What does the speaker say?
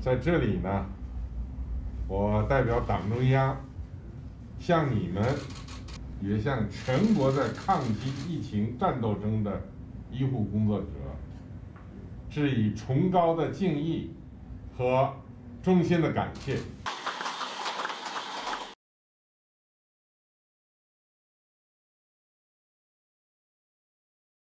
在这里呢，我代表党中央向你们，也向全国在抗击疫情战斗中的医护工作者，致以崇高的敬意和衷心的感谢。